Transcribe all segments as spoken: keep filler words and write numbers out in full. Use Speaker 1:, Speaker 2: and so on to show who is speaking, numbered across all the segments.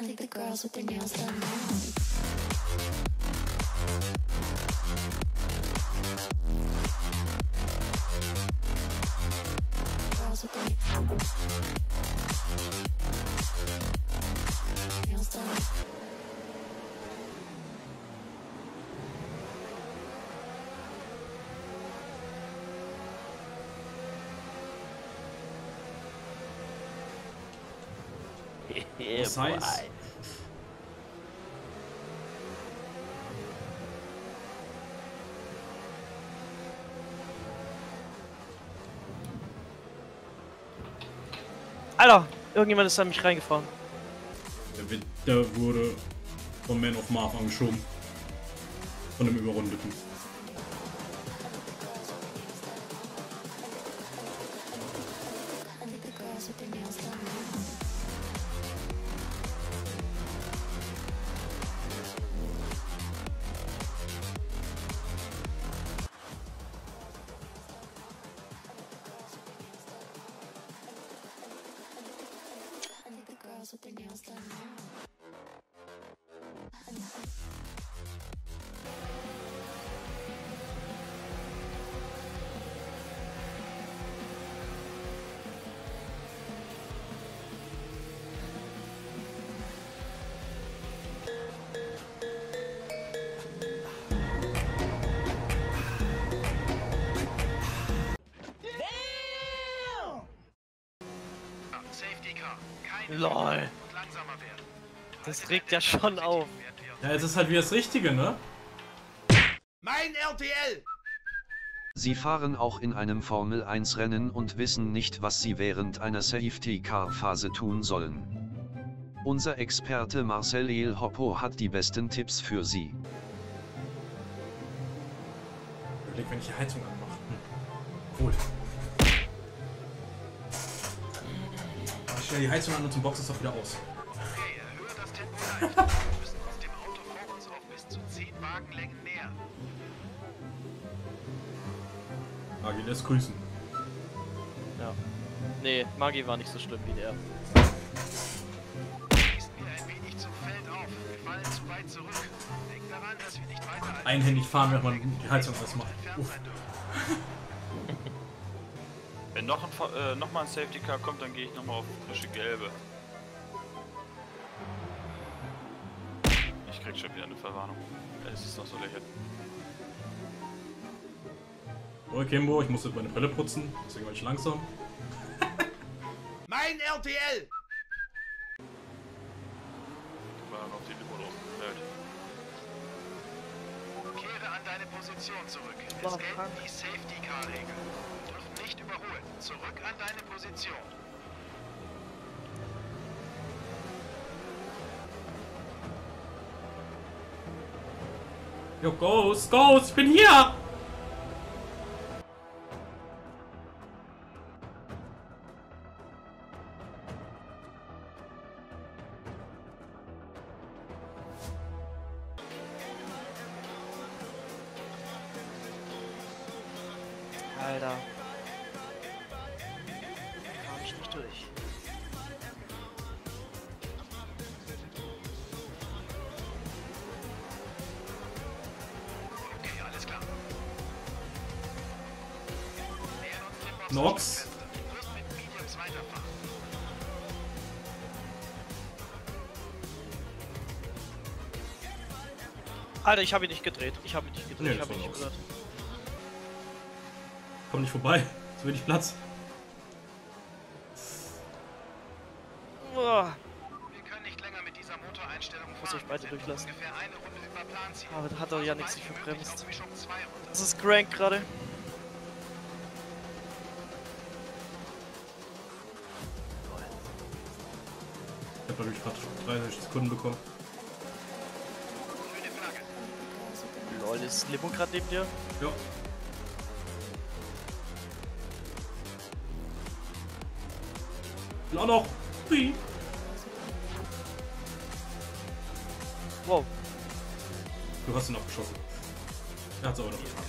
Speaker 1: think the girls with their nails done now. Girls with their nails done.
Speaker 2: Das heißt,
Speaker 3: Alter, irgendjemand ist an mich reingefahren.
Speaker 2: der, wird, der wurde von Man of Marv angeschoben. Von dem Überrundeten.
Speaker 1: I think the girls with their nails done now. I think the girls with their nails done now.
Speaker 3: Lol. Das regt ja schon auf.
Speaker 2: Ja, es ist halt wie das Richtige, ne?
Speaker 4: Mein R T L!
Speaker 5: Sie fahren auch in einem Formel eins Rennen und wissen nicht, was sie während einer Safety-Car-Phase tun sollen. Unser Experte Marcel El Hoppo hat die besten Tipps für Sie.
Speaker 2: Überleg, wenn ich die Heizung anmache. Hm. Cool. Ich stelle die Heizung an und zum Box ist doch wieder aus.
Speaker 4: Okay, erhöhe das Tempo leicht. Wir müssen uns dem Auto vor uns auf bis zu zehn Wagenlängen nähern.
Speaker 2: Magi lässt grüßen.
Speaker 3: Ja. Nee, Magi war nicht so schlimm wie der.
Speaker 4: Schießen wir ein wenig zum Feld auf. Wir fallen zu weit zurück. Denk daran, dass wir nicht weiter als...
Speaker 2: Einhändig fahren, wenn man die Heizung ausmacht. Uff.
Speaker 6: Wenn noch, ein, äh, noch mal ein Safety Car kommt, dann gehe ich noch mal auf frische Gelbe. Ich krieg schon wieder eine Verwarnung. Es ist doch so lächerlich.
Speaker 2: Oh, Kimbo, ich muss jetzt meine Brille putzen. Deswegen war ich langsam.
Speaker 4: Mein R T L!
Speaker 6: War noch die Limo los.
Speaker 4: Kehre an deine Position zurück. Es
Speaker 3: Boah,
Speaker 4: gelten
Speaker 3: fuck.
Speaker 4: die Safety-Car-Regeln. Wir dürfen nicht überholen. Zurück an deine Position.
Speaker 2: Jo, Ghost, Ghost, ich bin hier!
Speaker 3: Alter. Kam ich nicht durch.
Speaker 4: Okay, alles klar. Nähern uns dem Box.
Speaker 2: Nox.
Speaker 4: Du wirst mit Mediums weiterfahren.
Speaker 3: Alter, ich habe ihn nicht gedreht. Ich habe ihn nicht gedreht.
Speaker 2: Nee,
Speaker 3: ich
Speaker 2: das
Speaker 3: habe ihn
Speaker 2: war
Speaker 3: nicht
Speaker 2: Nox.
Speaker 3: gehört.
Speaker 2: Komm nicht vorbei. Zu wenig Platz.
Speaker 3: Uah.
Speaker 4: Wir können nicht länger mit dieser Motoreinstellung fahren.
Speaker 3: Muss ich beide
Speaker 4: Wir sind
Speaker 3: durchlassen.
Speaker 4: ungefähr eine Runde über Planziel.
Speaker 3: Aber da hat doch ja nichts
Speaker 4: So
Speaker 3: sich
Speaker 4: weit wie möglich
Speaker 3: verbremst.
Speaker 4: auf Mischung zwei runter.
Speaker 3: Das ist Crank gerade.
Speaker 2: Ich hab dadurch gerade dreißig Sekunden bekommen.
Speaker 4: Grüne Flagge.
Speaker 3: Lol, ist Limo gerade neben dir?
Speaker 2: Ja. Und auch noch. Hui.
Speaker 3: Wow.
Speaker 2: Du hast ihn abgeschossen. Er hat es aber noch geschafft.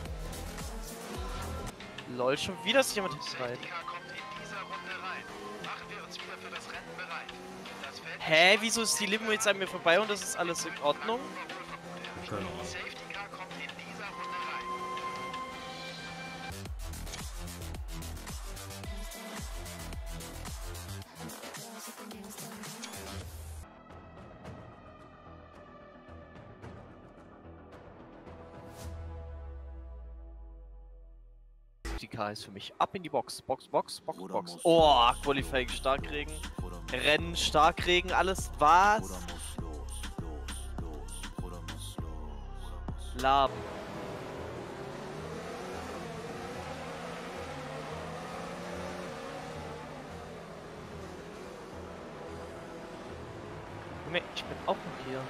Speaker 3: Lol, schon wieder ist jemand hinterreit.
Speaker 4: Safety Car kommt in dieser Runde rein. Machen wir uns wieder für das Rennen bereit. Das Feld
Speaker 3: Hä, wieso ist die Limo jetzt an mir vorbei und das ist alles in Ordnung?
Speaker 2: Keine Ahnung.
Speaker 4: Safety Car kommt in dieser Runde rein.
Speaker 3: Die K ist für mich. Ab in die Box. Box, Box, Box, Box. Oh, Qualifying Starkregen. Rennen, Starkregen, alles was? Lab. Junge, ich bin auch noch hier.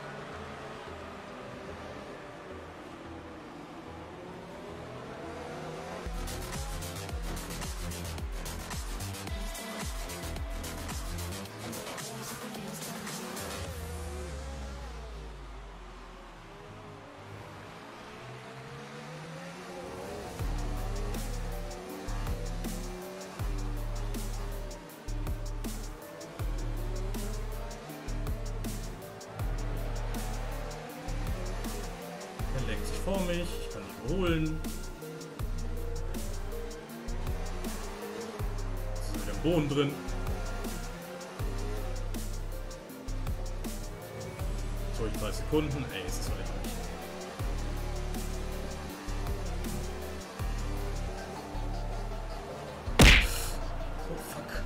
Speaker 2: Er lenkt sich vor mich, ich kann nicht überholen. Jetzt ist wieder im Boden drin. So, ich drei Sekunden. Ey, ist das so lächerlich. Oh, fuck.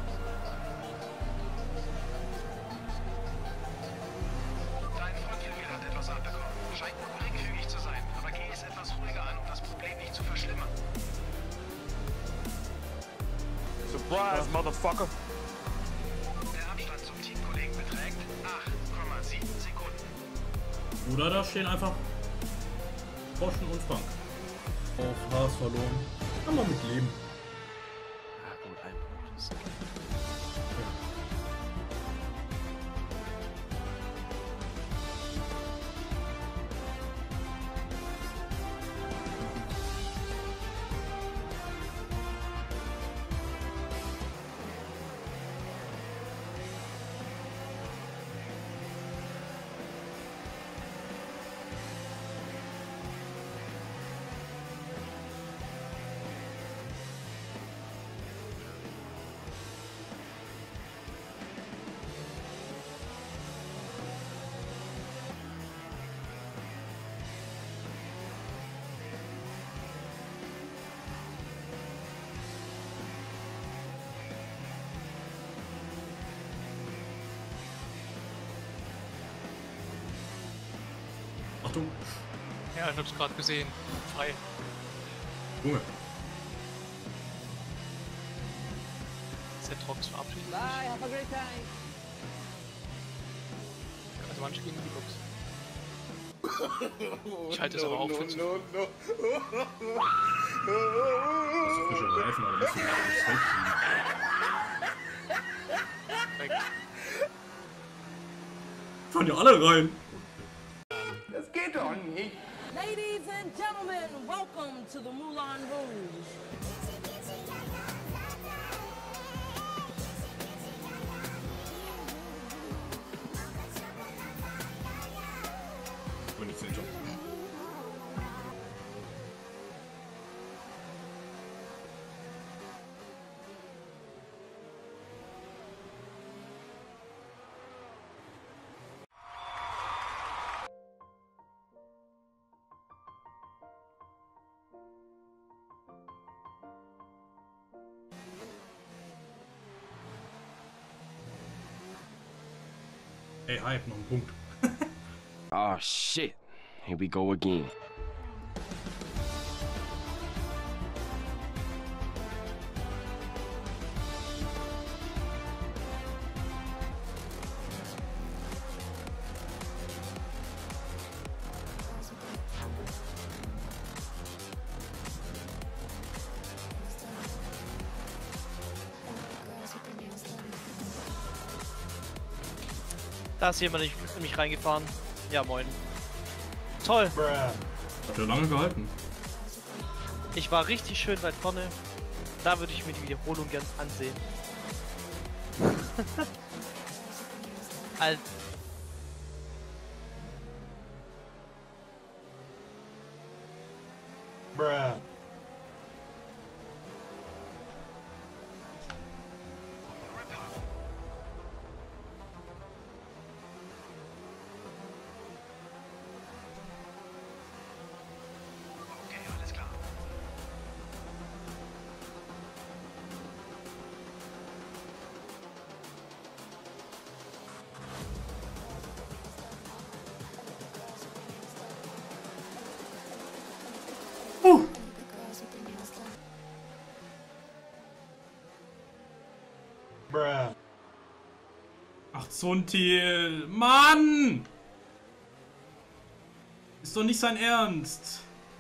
Speaker 4: Dein Frontflügel hat etwas abbekommen. Scheint nur geringfügig zu sein, aber geh es etwas ruhiger an, um das Problem nicht zu verschlimmern.
Speaker 6: Surprise, Motherfucker!
Speaker 4: Der Abstand zum Teamkollegen beträgt acht Komma sieben Sekunden.
Speaker 2: Oder da stehen einfach Poschen und Frank. Auf Haas verloren. Kann man mit leben.
Speaker 3: Ah, gut, ein Punkt ist okay.
Speaker 2: Achtung.
Speaker 7: Ja, ich hab's gerade gesehen. Frei.
Speaker 2: Junge.
Speaker 7: Z-Trox verabschiedet.
Speaker 8: Bye, have a great time.
Speaker 7: Also manche gehen in die Box. Ich halte es aber auch für zu.
Speaker 2: Hast du frische Reifen, aber musst du nicht ins Feld ziehen.
Speaker 7: Weg.
Speaker 2: Fahren ja alle rein.
Speaker 8: Ladies and gentlemen, welcome to the Moulin Rouge.
Speaker 2: Wenn ich den Job. Ey, Hype, noch ein Punkt.
Speaker 9: Oh shit. Here we go again.
Speaker 3: Da ist jemand nicht in mich reingefahren. Ja, moin. Toll.
Speaker 2: Hat ja lange gehalten.
Speaker 3: Ich war richtig schön weit vorne. Da würde ich mir die Wiederholung gern ansehen. Alter.
Speaker 2: Bruh.
Speaker 4: Okay, alles klar.
Speaker 2: Bruh. Ach, Zuntil. Mann! Ist doch nicht sein Ernst.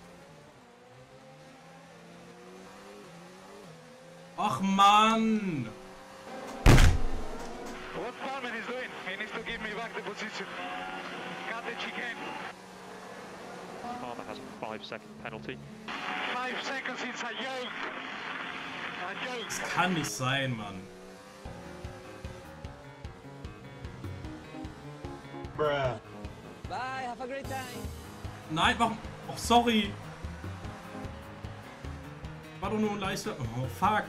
Speaker 2: Ach, Mann!
Speaker 4: What Palmer is doing? He needs to give me back the position. Got the chicane.
Speaker 10: Palmer has a five second penalty.
Speaker 4: Five seconds, it's a joke. A joke.
Speaker 2: Das kann nicht sein, Mann. Bruh.
Speaker 8: Bye, have a great time.
Speaker 2: Nein, warum? Oh, sorry. War doch nur ein leichter. Oh, fuck.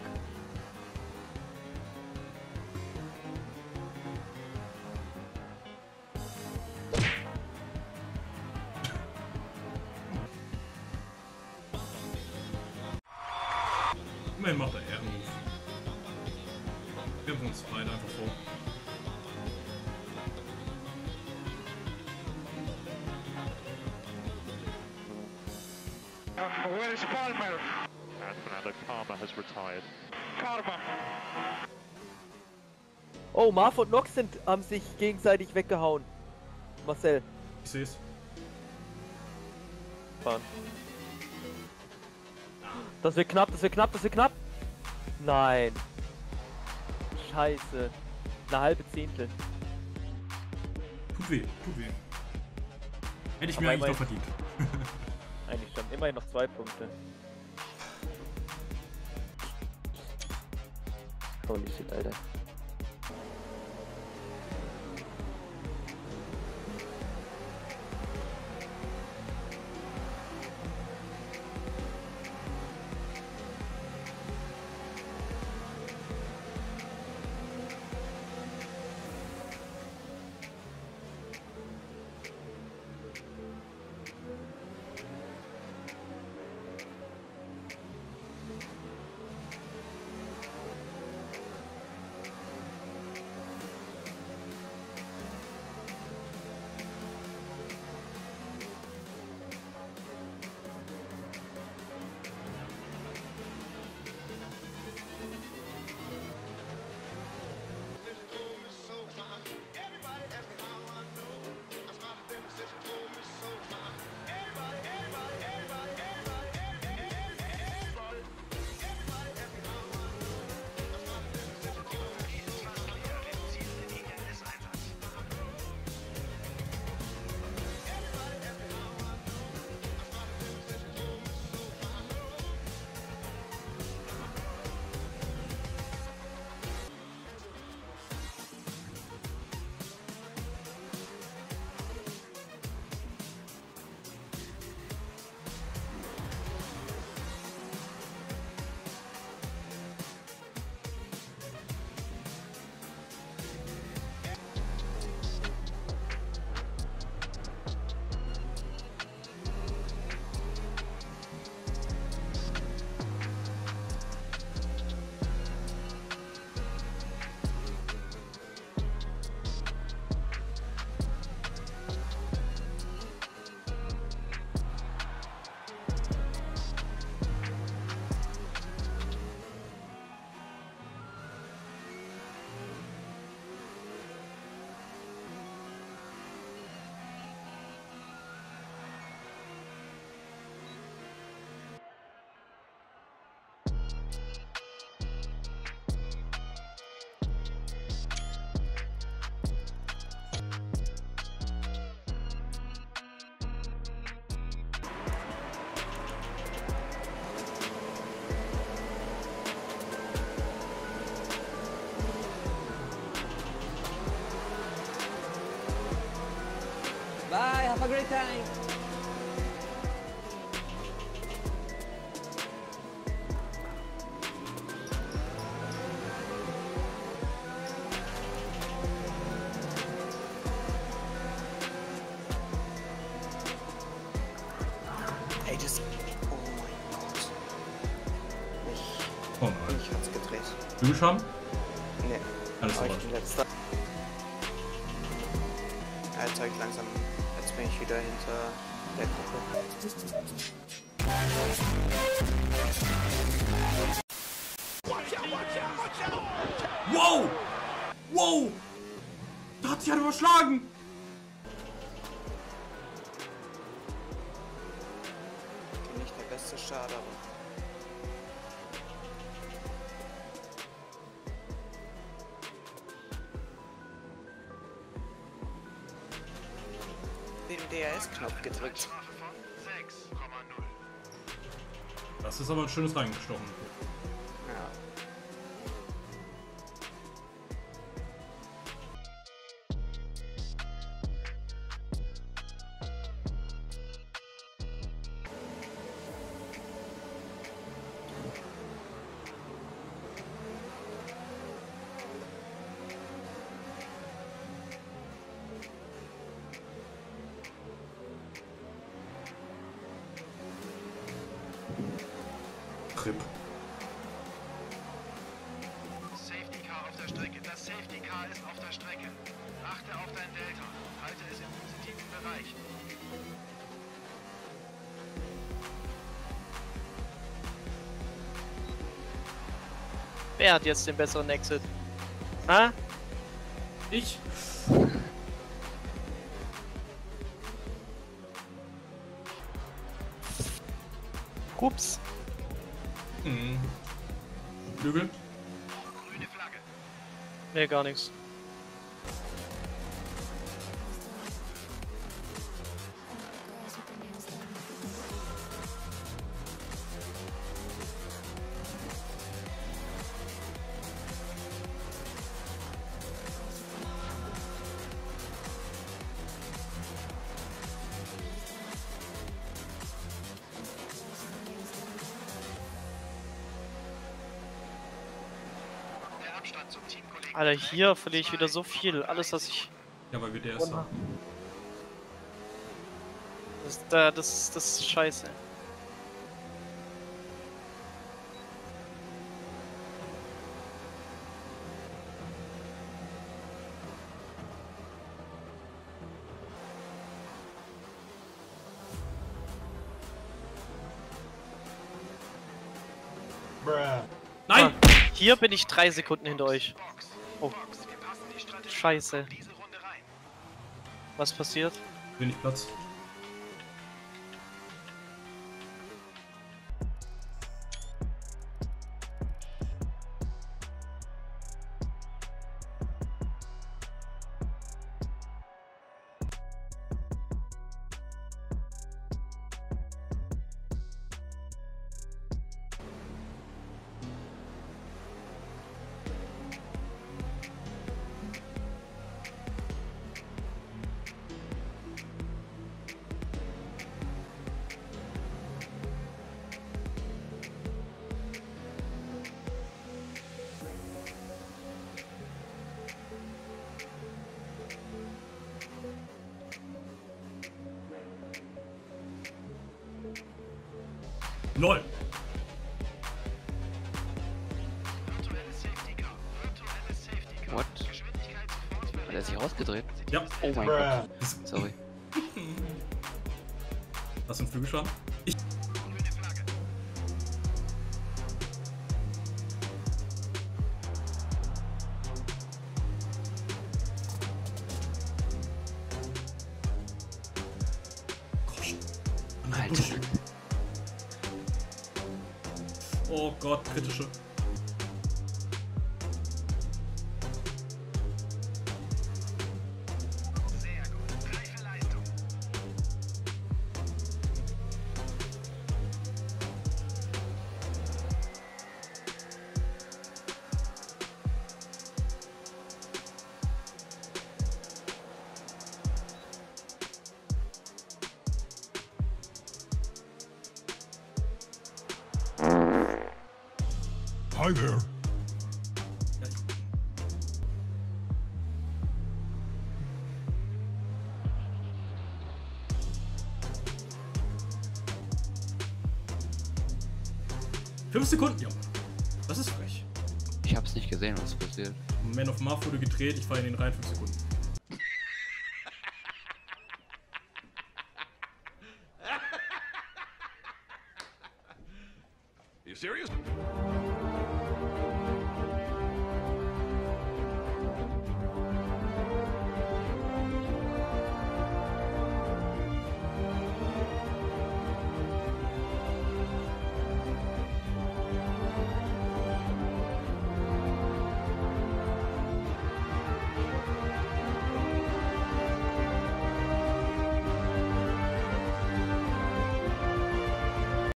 Speaker 2: Immerhin macht er Ehrenruf. Wir haben uns beide einfach vor.
Speaker 4: Uh, where is Palmer?
Speaker 10: And Fernando Palmer has retired.
Speaker 4: Palmer.
Speaker 3: Oh, Marv und Nox sind, haben sich gegenseitig weggehauen. Marcel.
Speaker 2: Ich seh's.
Speaker 3: Fahren. Das wird knapp, das wird knapp, das wird knapp. Nein. Scheiße. Eine halbe Zehntel.
Speaker 2: Tut weh, tut weh. Hätte ich
Speaker 3: Aber
Speaker 2: mir eigentlich doch
Speaker 3: immerhin-
Speaker 2: verdient.
Speaker 3: Eigentlich schon. Immerhin noch zwei Punkte. Holy shit, Alter.
Speaker 8: Have a great time.
Speaker 11: Ey, das... Oh mein Gott. Mich...
Speaker 2: Oh nein.
Speaker 11: Mich hat's gedreht.
Speaker 2: Du schon?
Speaker 11: Nee.
Speaker 2: Alles
Speaker 11: Aber
Speaker 2: gut.
Speaker 11: ich bin letzter. Er zeigt langsam... Jetzt bin ich wieder hinter der Gruppe.
Speaker 2: Wow! Wow! Da hat sich ja überschlagen!
Speaker 11: Bin nicht der beste Start, aber... Den D R S-Knopf gedrückt.
Speaker 2: Das ist aber ein schönes reingestochen.
Speaker 11: Ja.
Speaker 2: Trip.
Speaker 4: Safety Car auf der Strecke. Das Safety Car ist auf der Strecke. Achte auf dein Delta. Halte es im positiven Bereich.
Speaker 3: Wer hat jetzt den besseren Exit? Ha?
Speaker 2: Ich?
Speaker 3: Ups.
Speaker 2: Hm. Flügel?
Speaker 4: Grüne Flagge.
Speaker 3: Nee, gar nichts.
Speaker 4: Der Abstand zum Teamkollegen.
Speaker 3: Alter, hier verliere ich wieder so viel. Alles, was ich...
Speaker 2: Ja, weil wir der erste haben.
Speaker 3: Das, da, das, das ist scheiße.
Speaker 2: Nein!
Speaker 3: Ah, hier bin ich drei Sekunden hinter euch. Oh. Scheiße. Was passiert?
Speaker 2: Wenig Platz. LOL!
Speaker 12: What? Hat er sich rausgedreht?
Speaker 2: Ja.
Speaker 12: Oh mein
Speaker 2: Bruh.
Speaker 12: Gott. Sorry.
Speaker 2: Hast du einen Flügel schon? Ich.
Speaker 12: Alter.
Speaker 2: Oh Gott, kritische.
Speaker 13: Hi there.
Speaker 2: Fünf Sekunden, Junge. Das ist frech.
Speaker 12: Ich hab's nicht gesehen, was passiert.
Speaker 2: Man of Marv wurde gedreht, ich fahre in den rein, fünf Sekunden.
Speaker 13: Are you serious?